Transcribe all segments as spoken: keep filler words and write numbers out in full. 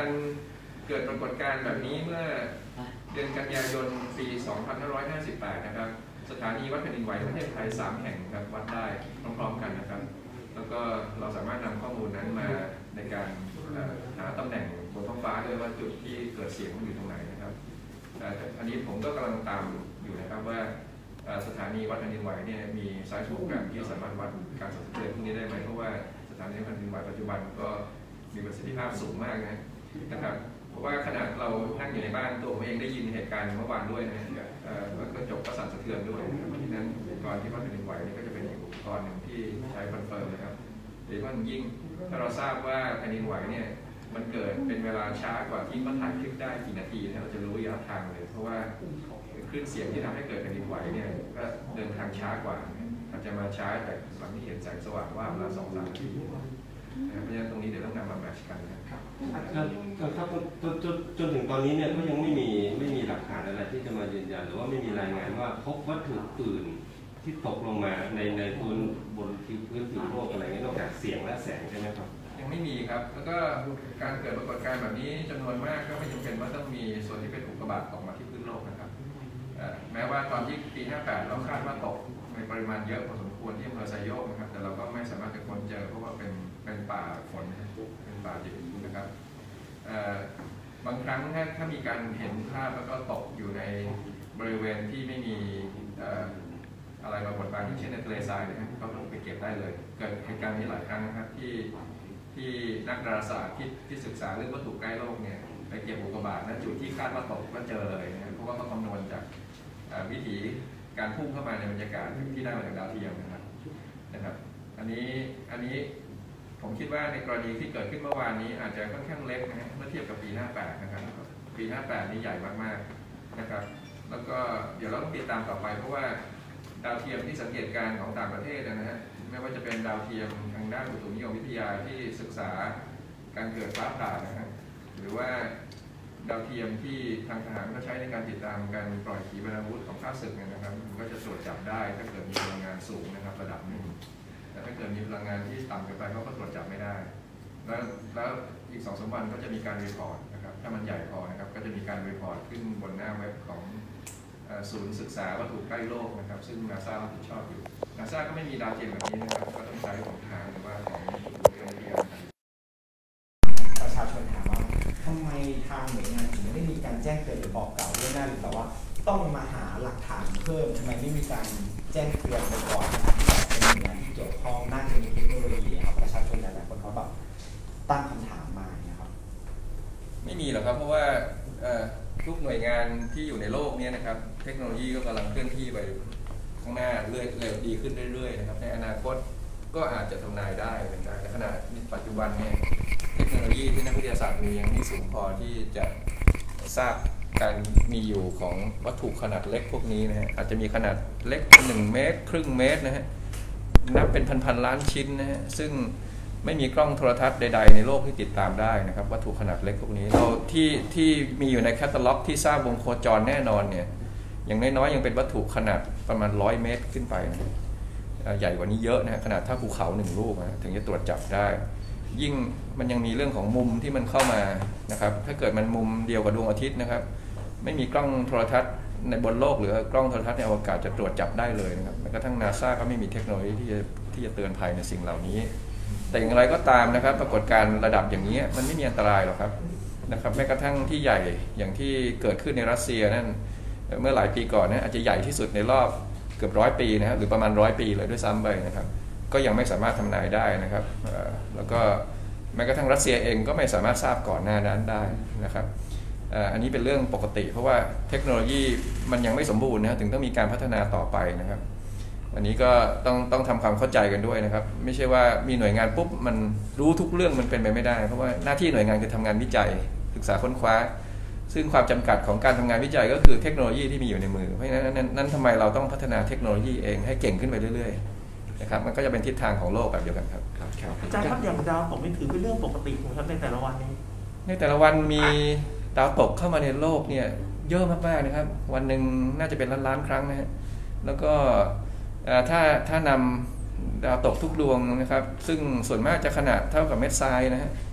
การเกิดปรากฏการณ์แบบนี้เมื่อเดือนกันยายนปี สองพันห้าร้อยห้าสิบแปด นะครับสถานีวัดแผ่นดินไหวประเทศไทยสามแห่งครับวัดได้พร้อมๆกันนะครับแล้วก็เราสามารถนำข้อมูลนั้นมาในการหาตำแหน่งบนท้องฟ้าด้วยว่าจุดที่เกิดเสียงมันอยู่ตรงไหนนะครับอันนี้ผมก็กำลังตามอยู่นะครับว่าสถานีวัดแผ่นดินไหวเนี่ยมีไซส์โปรแกรมที่สามารถวัดการสั่นสะเทือนพวกนี้ได้ไหมเพราะว่าสถานีแผ่นดินไหวปัจจุบันก็มีประสิทธิภาพสูงมากนะครับเพราะว่าขนาดเรานั่งอยู่ในบ้านตัวผมเองได้ยินเหตุการณ์เมื่อวานด้วยนะกระจกก็สั่นสะเทือนด้วยเพราะฉะนั้นอุปกรณ์ที่วัดแผ่นดินไหวนี่ก็จะเป็นอุปกรณ์หนึ่งที่ใช้คอนเฟิร์มนะครับโดยเฉพาะยิ่งถ้าเราทราบว่าแผ่นดินไหวเนี่ยมันเกิดเป็นเวลาช้ากว่าที่มันถ่ายคลิปได้กี่นาทีนะเราจะรู้ระยะทางเลยเพราะว่าคลื่นเสียงที่ทำให้เกิดแผ่นดินไหวเนี่ยก็เดินทางช้ากว่าอาจจะมาช้าจากหลังที่เห็นแสงสว่างว่าเวลาสองสามนาทีเพราะฉะนั้นตรงนี้เดี๋ยวต้องนำมาแมทช์กันนะครับครับจนจนจนถึงตอนนี้เนี่ยก็ยังไม่มีไม่มีหลักฐานอะไรที่จะมายืนยันหรือว่าไม่มีรายงานว่าพบวัตถุอื่นที่ตกลงมาในในพื้นบนพื้นผิวโลกอะไรเงี้ยนอกจากเสียงและแสงใช่ไหมครับยังไม่มีครับแล้วก็การเกิดปรากฏการณ์แบบนี้จำนวนมากก็ไม่จำเป็นว่าต้องมีส่วนที่เป็นอุกกาบาตตกมาที่พื้นโลกนะครับแม้ว่าตอนที่ปีห้าแปดเราคาดว่าตกในปริมาณเยอะพอสมควรที่อำเภอไซโยกนะครับแต่เราก็ไม่สามารถจะค้นเจอเพราะว่าเป็นเป็นป่าฝนเป็นป่าดิบนะครับบางครั้งถ้าถ้ามีการเห็นภาพแล้วก็ตกอยู่ในบริเวณที่ไม่มีอะไรมาบดบังเช่นในทะเลทรายนะครับก็ไปเก็บได้เลยเกิดเหตุการณ์นี้หลายครั้งนะครับที่ที่นักดาราศาสตร์ที่ที่ศึกษาเรื่องวัตถุใกล้โลกเนี่ยไปเก็บอุกกาบาตณจุดที่คาดว่าตกก็เจอเลยนะเพราะว่าเขาคำนวณจากวิถีการพุ่งเข้ามาในบรรยากาศที่ได้มาจากดาวเทียมนะครับนะครับอันนี้อันนี้ผมคิดว่าในกรณีที่เกิดขึ้นเมื่อวานนี้อาจจะค่อนข้างเล็กนะฮะเมื่อเทียบกับปีห้าแปดนะครับปีห้าแปดนี้ใหญ่มากๆนะครับแล้วก็เดี๋ยวเราต้องติดตามต่อไปเพราะว่าดาวเทียมที่สังเกตการณ์ของต่างประเทศนะฮะไม่ว่าจะเป็นดาวเทียมทางด้านอุตุนิยมวิทยาที่ศึกษาการเกิดฟ้าผ่านะฮะหรือว่าดาวเทียมที่ทางทหารก็ใช้ในการติดตามการปล่อยขีปนาวุธของข้าศึกนะครับมันก็จะตรวจจับได้ถ้าเกิดมีพลังงานสูงนะครับระดับหนึ่งแต่ถ้าเกิดมีพลังงานที่ต่ำเกินไปเขาก็ตรวจจับไม่ได้แล้วแล้วอีกสองสามวันก็จะมีการรีพอร์ตนะครับถ้ามันใหญ่พอนะครับก็จะมีการรีพอร์ตขึ้นบนหน้าเว็บของศูนย์ศึกษาวัตถุใกล้โลกนะครับซึ่งนาซารับผิดชอบอยู่นาซาก็ไม่มีดาวเทียมแบบนี้นะครับก็ต้องใช้ของทางหรือว่าของอุตุนิยมวิทยาประชาชนถามว่าทำไมทางหน่วยงานถึงไม่ได้มีการแจ้งเตือนหรือบอกกล่าวล่วงหน้าหรือแต่ว่าต้องมาหาหลักฐานเพิ่มทำไมไม่มีการแจ้งเตือนไปก่อนเป็นหน่วยงานที่เกี่ยวข้องน่าจะมีเทคโนโลยีครับประชาชนหลายๆคนเขาแบบตั้งคำถามมานะครับไม่มีหรอกครับเพราะว่าทุกหน่วยงานที่อยู่ในโลกนี้นะครับเทคโนโลยีก็กำลังเคลื่อนที่ไปข้างหน้าเรื่อยเร็วดีขึ้นเรื่อยๆนะครับในอนาคตก็อาจจะทำนายได้เป็นได้แต่ขณะปัจจุบันเนี่ยเทคโนโลยีที่นักวิทยาศาสตร์มียังไม่สูงพอที่จะทราบการมีอยู่ของวัตถุขนาดเล็กพวกนี้นะฮะอาจจะมีขนาดเล็กหนึ่งเมตรครึ่งเมตรนะฮะนับเป็นพันๆล้านชิ้นนะฮะซึ่งไม่มีกล้องโทรทัศน์ใดๆในโลกที่ติดตามได้นะครับวัตถุขนาดเล็กพวกนี้เราที่ที่มีอยู่ในแคตตาล็อกที่ทราบวงโคจรแน่นอนเนี่ยอย่างน้อยๆยังเป็นวัตถุขนาดประมาณร้อยเมตรขึ้นไปนะใหญ่กว่านี้เยอะนะขนาดถ้าภูเขาหนึ่งลูกนะถึงจะตรวจจับได้ยิ่งมันยังมีเรื่องของมุมที่มันเข้ามานะครับถ้าเกิดมันมุมเดียวกับดวงอาทิตย์นะครับไม่มีกล้องโทรทัศน์ในบนโลกหรือกล้องโทรทัศน์ในอวกาศจะตรวจจับได้เลยนะครับแม้กระทั่งนาซาก็ไม่มีเทคโนโลยีที่จะที่จะเตือนภัยในสิ่งเหล่านี้แต่อย่างไรก็ตามนะครับปรากฏการณ์ระดับอย่างนี้มันไม่มีอันตรายหรอกครับนะครับแม้กระทั่งที่ใหญ่อย่างที่เกิดขึ้นในรัสเซียนั่นเมื่อหลายปีก่อนนะอาจจะใหญ่ที่สุดในรอบเกือบร้อยปีนะครับหรือประมาณร้อยปีเลยด้วยซ้ำไปนะครับก็ยังไม่สามารถทำนายได้นะครับแล้วก็แม้กระทั่งรัสเซียเองก็ไม่สามารถทราบก่อนหน้านั้นได้นะครับอันนี้เป็นเรื่องปกติเพราะว่าเทคโนโลยีมันยังไม่สมบูรณ์นะถึงต้องมีการพัฒนาต่อไปนะครับอันนี้ก็ต้องต้องทำความเข้าใจกันด้วยนะครับไม่ใช่ว่ามีหน่วยงานปุ๊บมันรู้ทุกเรื่องมันเป็นไปไม่ได้เพราะว่าหน้าที่หน่วยงานคือทำงานวิจัยศึกษาค้นคว้าซึ่งความจำกัดของการทำงานวิจัยก็คือเทคโนโลยีที่มีอยู่ในมือเพราะฉะนั้นนั้นทำไมเราต้องพัฒนาเทคโนโลยีเองให้เก่งขึ้นไปเรื่อยๆนะครับมันก็จะเป็นทิศทางของโลกแบบเดียวกันครับอาจารย์ครับอย่างดาวตกนี่ถือเป็นเรื่องปกติของครับในแต่ละวันนี้ในแต่ละวันมีดาวตกเข้ามาในโลกเนี่ยเยอะมากๆนะครับวันหนึ่งน่าจะเป็นล้านล้านครั้งนะฮะแล้วก็ถ้าถ้านำดาวตกทุกดวงนะครับซึ่งส่วนมากจะขนาดเท่ากับเม็ดทรายนะฮะ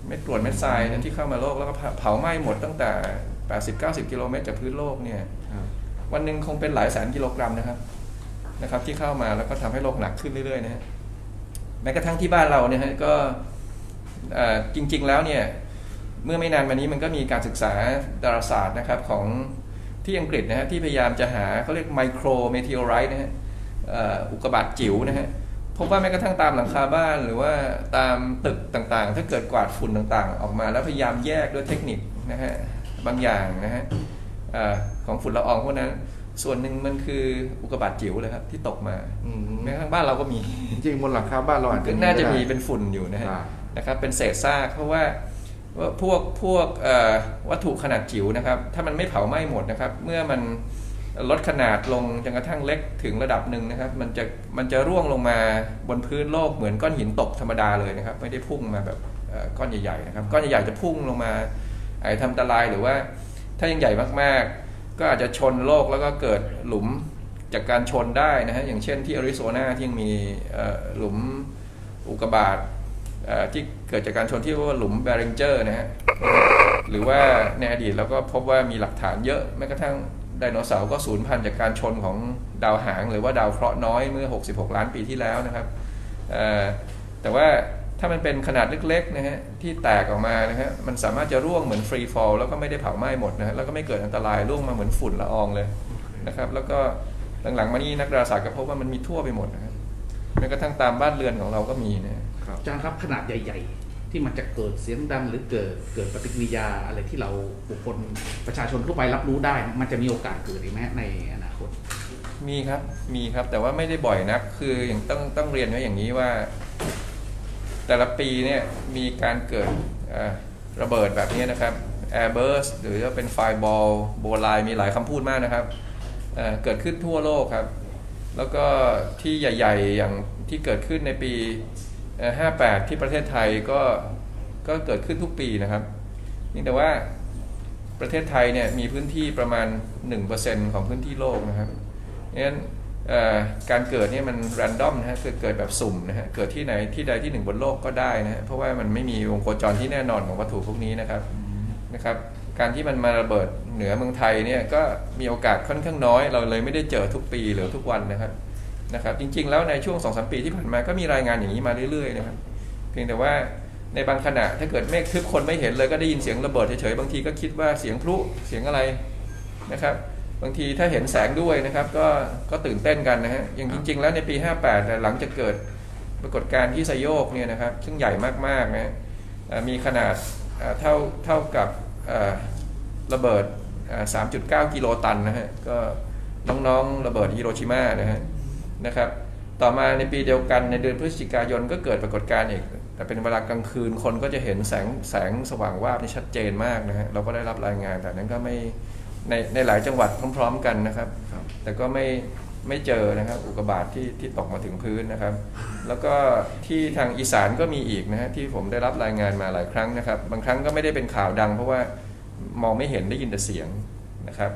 เม็ดกรวดเม็ดทรายเนี่ยที่เข้ามาโลกแล้วก็เผาไหม้หมดตั้งแต่ แปดสิบถึงเก้าสิบ กิโลเมตรจากพื้นโลกเนี่ยวันหนึ่งคงเป็นหลายแสนกิโลกรัมนะครับนะครับที่เข้ามาแล้วก็ทำให้โลกหนักขึ้นเรื่อยๆนะฮะแม้กระทั่งที่บ้านเราเนี่ยฮะก็จริงๆแล้วเนี่ยเมื่อไม่นานมานี้มันก็มีการศึกษาดาราศาสตร์นะครับของที่อังกฤษนะฮะที่พยายามจะหาเขาเรียกไมโครเมทีโอไรต์นะฮะอุกกาบาตจิ๋วนะฮะพบว่าแม้กระทั่งตามหลังคาบ้านหรือว่าตามตึกต่างๆถ้าเกิดกวาดฝุ่นต่างๆออกมาแล้วพยายามแยกด้วยเทคนิคนะฮะบางอย่างนะฮะของฝุ่นละอองพวกนั้นส่วนหนึ่งมันคืออุกกาบาตจิ๋วเลยครับที่ตกมาแม้กระทั่งบ้านเราก็มีจริงๆบนหลังคาบ้านเราอาจจะน่าจะมีเป็นฝุ่นอยู่นะฮะนะครับเป็นเศษซากเพราะว่าว่าพวกพวกวัตถุขนาดจิ๋วนะครับถ้ามันไม่เผาไหม้หมดนะครับเมื่อมันลดขนาดลงจนกระทั่งเล็กถึงระดับหนึ่งนะครับมันจะมันจะร่วงลงมาบนพื้นโลกเหมือนก้อนหินตกธรรมดาเลยนะครับไม่ได้พุ่งมาแบบก้อนใหญ่ๆนะครับก้อนใหญ่ๆจะพุ่งลงมาอาจจะทำอันตรายหรือว่าถ้ายังใหญ่มากๆก็อาจจะชนโลกแล้วก็เกิดหลุมจากการชนได้นะฮะอย่างเช่นที่อาริโซนาที่ยังมีหลุมอุกกาบาตที่เกิดจากการชนที่เรียกว่าหลุมแบริงเจอร์นะฮะหรือว่าในอดีตเราก็พบว่ามีหลักฐานเยอะแม้กระทั่งไดโนเสาร์ก็สูญพันธุ์จากการชนของดาวหางหรือว่าดาวเคราะห์น้อยเมื่อหกสิบหกล้านปีที่แล้วนะครับแต่ว่าถ้ามันเป็นขนาดเล็กๆนะฮะที่แตกออกมานะฮะมันสามารถจะร่วงเหมือนฟรีฟอลแล้วก็ไม่ได้เผาไหม้หมดนะฮะแล้วก็ไม่เกิดอันตรายร่วงมาเหมือนฝุ่นละอองเลยนะครับแล้วก็หลังๆมานี้นักดาราศาสตร์ก็พบว่ามันมีทั่วไปหมดนะครับแม้กระทั่งตามบ้านเรือนของเราก็มีนะอาจารย์ครับขนาดใหญ่ๆที่มันจะเกิดเสียงดังหรือเกิดเกิดปฏิกิริยาอะไรที่เราบุคคลประชาชนทั่วไปรับรู้ได้มันจะมีโอกาสเกิดอีกไหมในอนาคตมีครับมีครับแต่ว่าไม่ได้บ่อยนักคืออย่างต้องต้องเรียนไว้อย่างนี้ว่าแต่ละปีเนี่ยมีการเกิดระเบิดแบบนี้นะครับ Airburst หรือว่าเป็น Fireball โบไลมีหลายคำพูดมากนะครับ เ, เกิดขึ้นทั่วโลกครับแล้วก็ที่ใหญ่ๆอย่างที่เกิดขึ้นในปีห้าแปดที่ประเทศไทยก็ก็เกิดขึ้นทุกปีนะครับนี่แต่ว่าประเทศไทยเนี่ยมีพื้นที่ประมาณ หนึ่งเปอร์เซ็นต์ ของพื้นที่โลกนะครับงั้นการเกิดเนี่ยมัน random นะฮะเกิดเกิดแบบสุ่มนะฮะเกิดที่ไหนที่ใดที่หนึ่งบนโลกก็ได้นะฮะเพราะว่ามันไม่มีวงโคจรที่แน่นอนของวัตถุพวกนี้นะครับนะครับการที่มันมาระเบิดเหนือเมืองไทยเนี่ยก็มีโอกาสค่อนข้างน้อยเราเลยไม่ได้เจอทุกปีหรือทุกวันนะครับนะครับจริงๆแล้วในช่วง สองถึงสาม ปีที่ผ่านมาก็มีรายงานอย่างนี้มาเรื่อยๆนะครับเพียงแต่ว่าในบางขณะถ้าเกิดเมฆทึบคนไม่เห็นเลยก็ได้ยินเสียงระเบิดเฉยๆบางทีก็คิดว่าเสียงพลุเสียงอะไรนะครับบางทีถ้าเห็นแสงด้วยนะครับก็ก็ตื่นเต้นกันนะฮะอย่างจริงๆแล้วในปีห้าแปดหลังจากเกิดปรากฏการณ์ที่ไซโยกเนี่ยนะครับซึ่งใหญ่มากๆนะมีขนาดเท่าเท่ากับระเบิด สามจุดเก้า กิโลตันนะฮะก็น้องๆระเบิดฮิโรชิมานะฮะนะครับต่อมาในปีเดียวกันในเดือนพฤศจิกายนก็เกิดปรากฏการณ์อีกแต่เป็นเวลากลางคืนคนก็จะเห็นแสงแสงสว่างวาบนี่ชัดเจนมากนะฮะเราก็ได้รับรายงานแต่นั้นก็ไม่ในในหลายจังหวัดพร้อมๆกันนะครับแต่ก็ไม่ไม่เจอนะครับอุกกาบาตที่ที่ตกมาถึงพื้นนะครับแล้วก็ที่ทางอีสานก็มีอีกนะฮะที่ผมได้รับรายงานมาหลายครั้งนะครับบางครั้งก็ไม่ได้เป็นข่าวดังเพราะว่ามองไม่เห็นได้ยินแต่เสียงนะครับ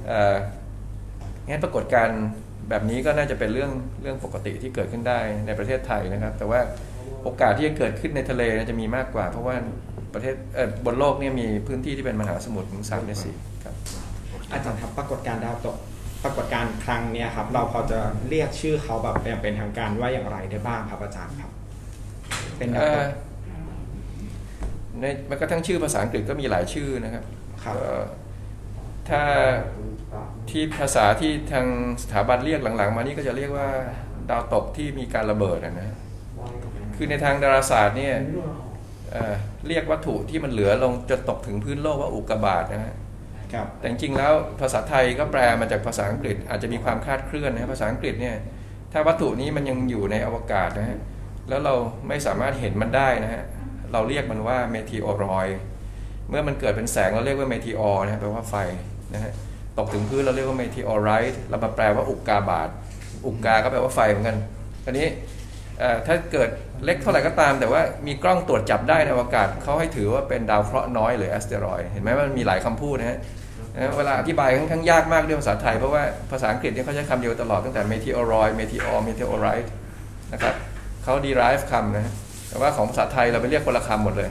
งั้นปรากฏการณ์แบบนี้ก็น่าจะเป็นเรื่องเรื่องปกติที่เกิดขึ้นได้ในประเทศไทยนะครับแต่ว่าโอกาสที่จะเกิดขึ้นในทะเลจะมีมากกว่าเพราะว่าประเทศบนโลกนี่มีพื้นที่ที่เป็นมหาสมุทรถึงสามในสี่ครับอาจารย์ครับปรากฏการณ์ดาวตกปรากฏการณ์ครั้งนี้ครับเราพอจะเรียกชื่อเขาแบบอย่างเป็นทางการว่าอย่างไรได้บ้างครับอาจารย์ครับเป็นดาวตกในแม้กระทั่งชื่อภาษาอังกฤษก็มีหลายชื่อนะครับถ้าที่ภาษาที่ทางสถาบันเรียกหลังๆมานี่ก็จะเรียกว่าดาวตกที่มีการระเบิดนะคือในทางดาราศาสตร์เนี่ย เอ่อ เรียกวัตถุที่มันเหลือลงจนตกถึงพื้นโลกว่าอุกกาบาตนะฮะแต่จริงๆแล้วภาษาไทยก็แปลมาจากภาษาอังกฤษอาจจะมีความคลาดเคลื่อนนะภาษาอังกฤษเนี่ยถ้าวัตถุนี้มันยังอยู่ในอวกาศนะฮะแล้วเราไม่สามารถเห็นมันได้นะฮะเราเรียกมันว่าเมทีโอรอยด์เมื่อมันเกิดเป็นแสงเราเรียกว่าเมทีออร์นะแปลว่าไฟนะฮะตกถึงพื้นเราเรียกว่าเมทีออไรต์เรามาแปลว่าอุกกาบาตอุกกาก็แปลว่าไฟเหมือนกันอันนี้ถ้าเกิดเล็กเท่าไหร่ก็ตามแต่ว่ามีกล้องตรวจจับได้ในอวกาศเขาให้ถือว่าเป็นดาวเคราะห์น้อยหรือแอสเตรอยด์เห็นไหมว่ามันมีหลายคำพูดนะฮะเวลาอธิบายค่อนข้างยากมากด้วยภาษาไทยเพราะว่าภาษาอังกฤษเนี่ยเขาใช้คำเดียวตลอดตั้งแต่ meteoroid meteor meteorite นะครับเขา derive คำนะแต่ว่าของภาษาไทยเราไปเรียกคนละคำหมดเลย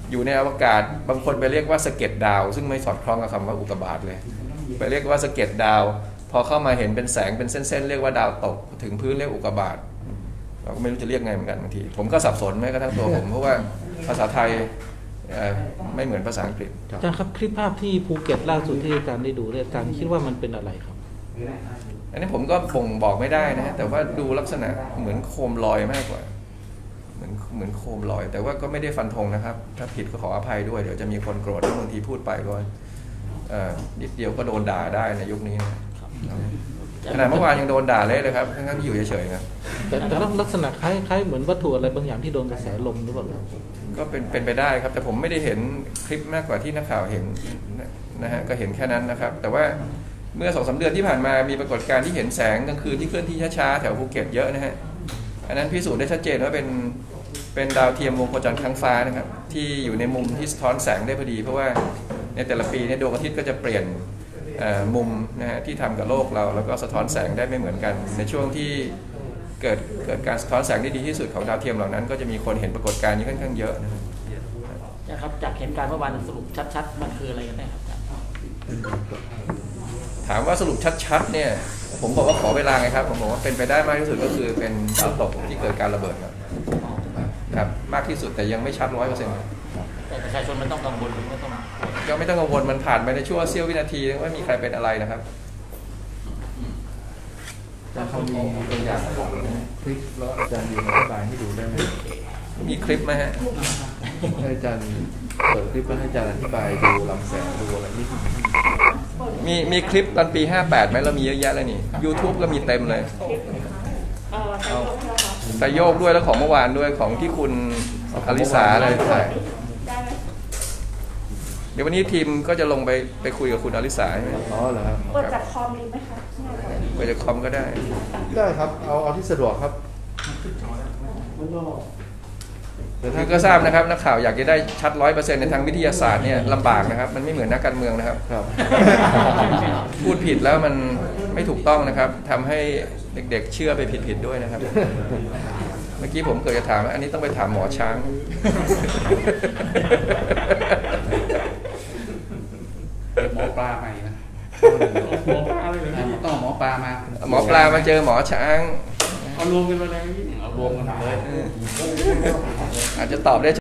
อยู่ในอวกาศบางคนไปเรียกว่าสะเก็ดดาวซึ่งไม่สอดคล้องกับคำว่าอุกกาบาตเลยไปเรียกว่าสะเก็ดดาวพอเข้ามาเห็นเป็นแสงเป็นเส้นๆเรียกว่าดาวตกถึงพื้นเรียกอุกกาบาตเราก็ไม่รู้จะเรียกไงเหมือนกันบางทีผมก็สับสนแม้กระทั่งตัวผมเพราะว่าภาษาไทยไม่เหมือนภาษาอังกฤษอาจารย์ครับคลิปภาพที่ภูเก็ตล่าสุดที่อาจารย์ได้ดูเนี่ยอาจารย์คิดว่ามันเป็นอะไรครับอันนี้ผมก็คงบอกไม่ได้นะฮะแต่ว่าดูลักษณะเหมือนโคมลอยมากกว่าเหมือนเหมือนโคมลอยแต่ว่าก็ไม่ได้ฟันธงนะครับถ้าผิดก็ขออภัยด้วยเดี๋ยวจะมีคนโกรธที่บางทีพูดไปก็นิดเดียวก็โดนด่าได้ในยุคนี้นะขนาดเมื่อวานยังโดนด่าเลยเลยครับทั้งที่อยู่เฉยๆครับแต่แต่ลักษณะคล้ายคล้ายเหมือนวัตถุอะไรบางอย่างที่โดนกระแสลมหรือเปล่าก็เป็นเป็นไปได้ครับแต่ผมไม่ได้เห็นคลิปมากกว่าที่นักข่าวเห็นนะฮะก็เห็นแค่นั้นนะครับแต่ว่าเมื่อสองสามเดือนที่ผ่านมามีปรากฏการณ์ที่เห็นแสงกลางคืนที่เคลื่อนที่ช้าๆแถวภูเก็ตเยอะนะฮะอันนั้นพิสูจน์ได้ชัดเจนว่าเป็นเป็นดาวเทียมวงโคจรค้างฟ้านะครับที่อยู่ในมุมที่สะท้อนแสงได้พอดีเพราะว่าในแต่ละปีเนี่ยดวงอาทิตย์ก็จะเปลี่ยนมุมนะฮะที่ทำกับโลกเราแล้วก็สะท้อนแสงได้ไม่เหมือนกันในช่วงที่เกิดเกิดการสะท้อนแสงได้ดีที่สุดของดาวเทียมเหล่านั้นก็จะมีคนเห็นปรากฏการณ์นี้ค่อนข้างเยอะนะครับนะครับจากเหตุการณ์เมื่อวานสรุปชัดๆมันคืออะไรกันแน่ครับถามว่าสรุปชัดๆเนี่ยผมบอกว่าขอเวลาไงครับผมบอกว่าเป็นไปได้มากที่สุดก็คือเป็นดาวตกที่เกิดการระเบิดครับครับมากที่สุดแต่ยังไม่ชัดร้อยเปอร์เซ็นต์แต่ประชาชนมันต้องกังวลไม่ต้องก็ไม่ต้องกังวลมันผ่านไปในช่วงเสี้ยววินาทีไม่มีใครเป็นอะไรนะครับจะเขามีตัวอย่างของคลิปแล้วอาจารย์ยืนอธิบายให้ดูได้ไหมมีคลิปไหมฮะให้อาจารย์เปิดคลิปแล้วให้อาจารย์อธิบายดูลำแสงดูอะไรนี่มีมีคลิปตอนปีห้าแปดไหมเรามีเยอะแยะเลยนี่ YouTube ก็มีเต็มเลยเอาแต่โยกด้วยแล้วของเมื่อวานด้วยของที่คุณอลิสาอะไรถ่ายเดี๋ยววันนี้ทีมก็จะลงไปไปคุยกับคุณอลิสาใช่ไหมอ๋อเหรอครับเปิดจากคอมดีไหมคะเปิดจากคอมก็ได้ได้ครับเอาเอาที่สะดวกครับคือก็ทราบนะครับนักข่าวอยากจะได้ชัดร้อยเปอร์เซ็นต์ในทางวิทยาศาสตร์เนี่ยลำบากนะครับมันไม่เหมือนนักการเมืองนะครับพูดผิดแล้วมันไม่ถูกต้องนะครับทำให้เด็กๆเชื่อไปผิดๆด้วยนะครับเมื่อกี้ผมเกิดจะถามอันนี้ต้องไปถามหมอช้างหมอปลาไปนะหมอปลาเลยต้องหมอปลามาหมอปลามาเจอหมอช้างเอารวมกันมาเลยเอารวมกันเลยอาจจะตอบได้